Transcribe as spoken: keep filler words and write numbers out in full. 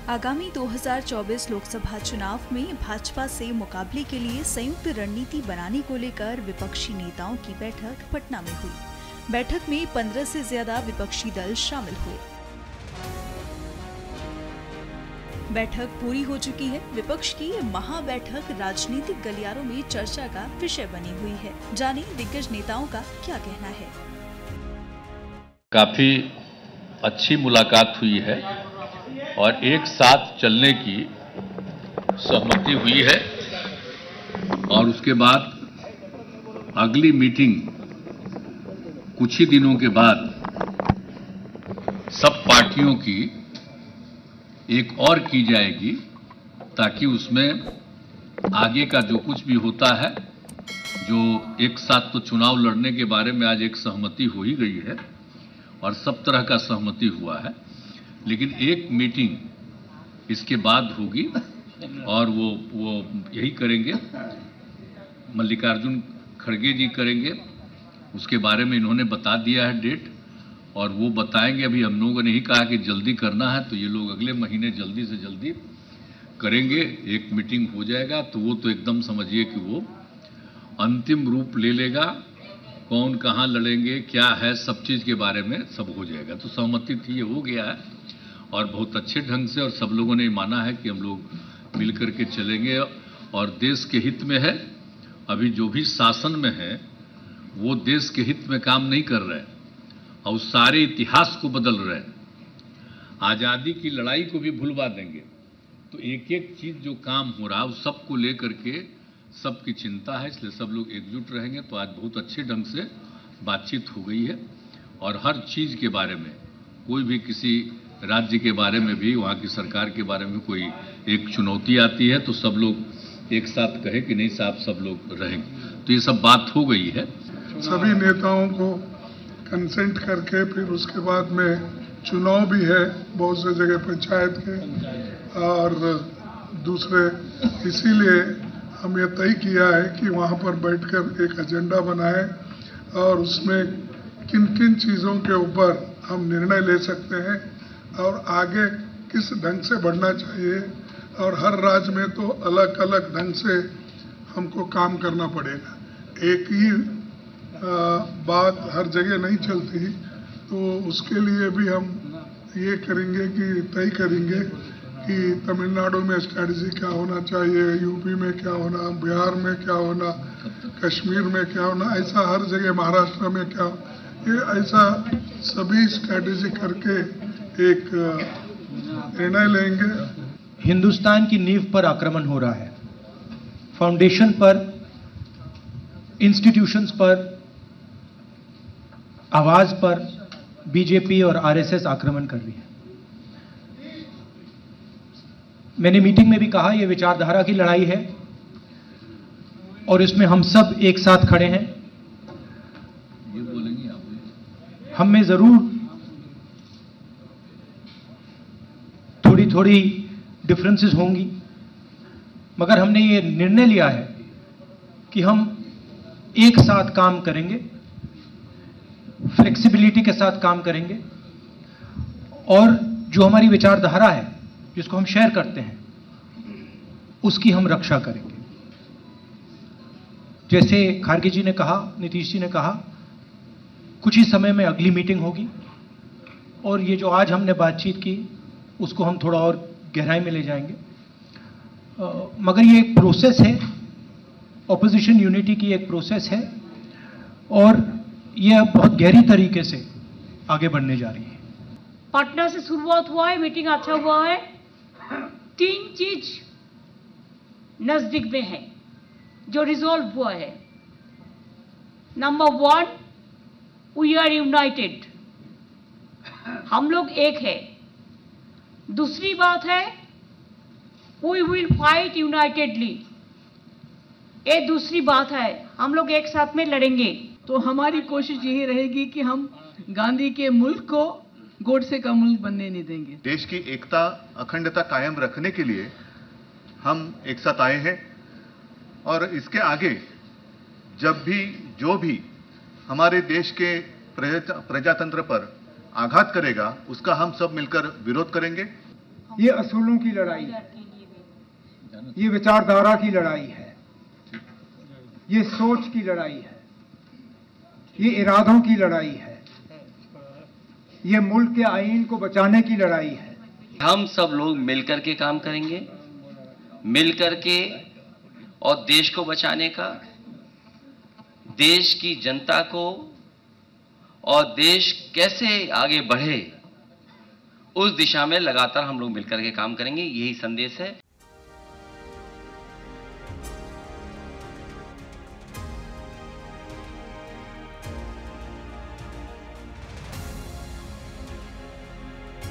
आगामी दो हज़ार चौबीस लोकसभा चुनाव में भाजपा से मुकाबले के लिए संयुक्त रणनीति बनाने को लेकर विपक्षी नेताओं की बैठक पटना में हुई। बैठक में पंद्रह से ज्यादा विपक्षी दल शामिल हुए। बैठक पूरी हो चुकी है। विपक्ष की महाबैठक राजनीतिक गलियारों में चर्चा का विषय बनी हुई है। जाने दिग्गज नेताओं का क्या कहना है। काफी अच्छी मुलाकात हुई है और एक साथ चलने की सहमति हुई है और उसके बाद अगली मीटिंग कुछ ही दिनों के बाद सब पार्टियों की एक और की जाएगी ताकि उसमें आगे का जो कुछ भी होता है, जो एक साथ तो चुनाव लड़ने के बारे में आज एक सहमति हो ही गई है और सब तरह का सहमति हुआ है, लेकिन एक मीटिंग इसके बाद होगी और वो वो यही करेंगे, मल्लिकार्जुन खड़गे जी करेंगे। उसके बारे में इन्होंने बता दिया है डेट और वो बताएंगे। अभी हम लोगों ने ही कहा कि जल्दी करना है, तो ये लोग अगले महीने जल्दी से जल्दी करेंगे। एक मीटिंग हो जाएगा तो वो तो एकदम समझिए कि वो अंतिम रूप ले लेगा। कौन कहाँ लड़ेंगे, क्या है, सब चीज के बारे में सब हो जाएगा। तो सहमति थी, ये हो गया है और बहुत अच्छे ढंग से, और सब लोगों ने माना है कि हम लोग मिल करके चलेंगे और देश के हित में है। अभी जो भी शासन में है वो देश के हित में काम नहीं कर रहे और सारे इतिहास को बदल रहे हैं। आजादी की लड़ाई को भी भुलवा देंगे। तो एक एक चीज जो काम हो रहा है उस सबको लेकर के सबकी चिंता है, इसलिए सब लोग एकजुट रहेंगे। तो आज बहुत अच्छे ढंग से बातचीत हो गई है और हर चीज के बारे में, कोई भी किसी राज्य के बारे में भी, वहाँ की सरकार के बारे में कोई एक चुनौती आती है तो सब लोग एक साथ कहे कि नहीं साहब सब लोग रहेंगे। तो ये सब बात हो गई है। सभी नेताओं को कंसेंट करके फिर उसके बाद में चुनाव भी है बहुत से जगह पंचायत के और दूसरे, इसीलिए हम ये तय किया है कि वहाँ पर बैठकर एक एजेंडा बनाए और उसमें किन किन चीज़ों के ऊपर हम निर्णय ले सकते हैं और आगे किस ढंग से बढ़ना चाहिए। और हर राज्य में तो अलग अलग ढंग से हमको काम करना पड़ेगा। एक ही आ, बात हर जगह नहीं चलती, तो उसके लिए भी हम ये करेंगे कि तय करेंगे कि तमिलनाडु में स्ट्रैटेजी क्या होना चाहिए, यूपी में क्या होना, बिहार में क्या होना, कश्मीर में क्या होना, ऐसा हर जगह, महाराष्ट्र में क्या, ये ऐसा सभी स्ट्रैटेजी करके एक निर्णय लेंगे। हिंदुस्तान की नींव पर आक्रमण हो रहा है, फाउंडेशन पर, इंस्टीट्यूशंस पर, आवाज पर बीजेपी और आरएसएस आक्रमण कर रही है। मैंने मीटिंग में भी कहा यह विचारधारा की लड़ाई है और इसमें हम सब एक साथ खड़े हैं। ये बोलेंगे आप, हम में जरूर थोड़ी थोड़ी डिफरेंसेस होंगी, मगर हमने ये निर्णय लिया है कि हम एक साथ काम करेंगे, फ्लेक्सिबिलिटी के साथ काम करेंगे और जो हमारी विचारधारा है जिसको हम शेयर करते हैं उसकी हम रक्षा करेंगे। जैसे खारगे जी ने कहा, नीतीश जी ने कहा, कुछ ही समय में अगली मीटिंग होगी और ये जो आज हमने बातचीत की उसको हम थोड़ा और गहराई में ले जाएंगे। आ, मगर ये एक प्रोसेस है, ऑपोजिशन यूनिटी की एक प्रोसेस है और यह बहुत गहरी तरीके से आगे बढ़ने जा रही है। पटना से शुरुआत हुआ है, मीटिंग अच्छा हुआ है। तीन चीज नजदीक में है जो रिजॉल्व हुआ है। Number one, we are united, हम लोग एक है। दूसरी बात है, वी विल फाइट यूनाइटेडली, ये दूसरी बात है, हम लोग एक साथ में लड़ेंगे। तो हमारी कोशिश यही रहेगी कि हम गांधी के मुल्क को गोडसे का मुल्क बनने नहीं देंगे। देश की एकता, अखंडता कायम रखने के लिए हम एक साथ आए हैं और इसके आगे जब भी जो भी हमारे देश के प्रजातंत्र पर आघात करेगा उसका हम सब मिलकर विरोध करेंगे। ये असूलों की लड़ाई है, ये विचारधारा की लड़ाई है, ये सोच की लड़ाई है, ये इरादों की लड़ाई है, ये मुल्क के आईन को बचाने की लड़ाई है। हम सब लोग मिलकर के काम करेंगे, मिलकर के, और देश को बचाने का, देश की जनता को, और देश कैसे आगे बढ़े उस दिशा में लगातार हम लोग मिलकर के काम करेंगे। यही संदेश है।